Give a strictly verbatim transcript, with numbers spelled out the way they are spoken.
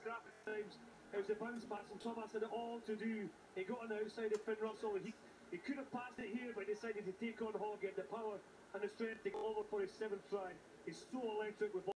scrap at times. It was a bounce pass, and Thomas had it all to do. He got on the outside of Finn Russell, and he, he could have passed it here, but he decided to take on Hogg, get the power and the strength to go over for his seventh try. He's so electric with